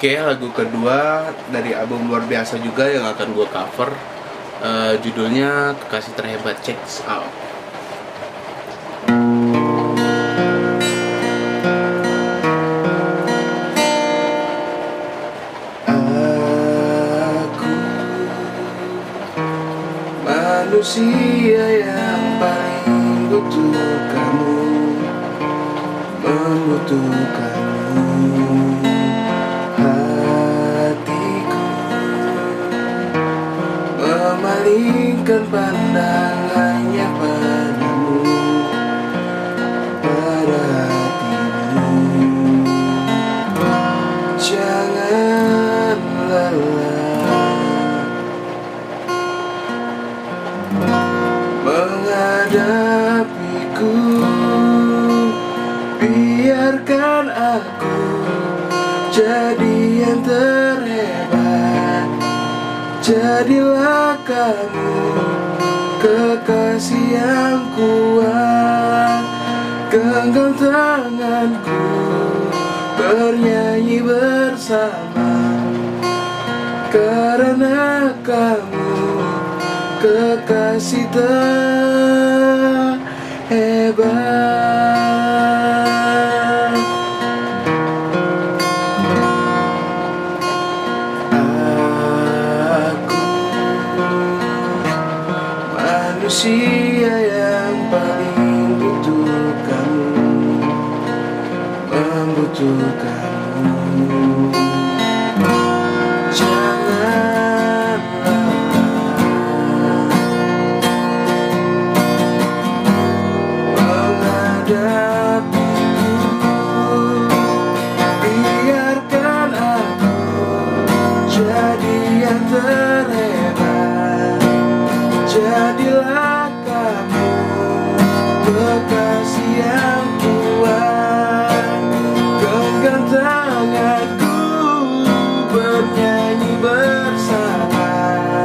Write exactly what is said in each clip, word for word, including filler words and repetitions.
Oke, lagu kedua dari album Luar Biasa juga yang akan gue cover. Uh, judulnya Kekasih Terhebat. Check this out. Aku manusia yang paling butuh kamu, membutuhkanmu. Hatiku memalingkan pandangannya padamu, pada hatimu. Jangan lelah menghadapiku, biarkan aku jadi yang terhebat. Jadilah kamu kekasih yang kuat, genggam tanganku, bernyanyi bersama. Karena kamu kekasih terhebat. Aku manusia yang paling butuh kamu, membutuhkanmu. Biarkan aku jadi yang terhebat. Jadilah kamu kekasih yang kuat, genggam tanganku, bernyanyi bersama.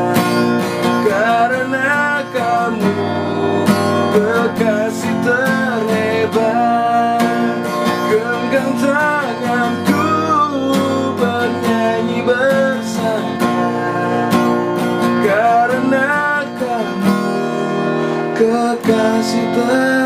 Karena kamu kekasih terhebat, genggam tanganku, bernyanyi bersama. Karena kamu kekasih terhebat.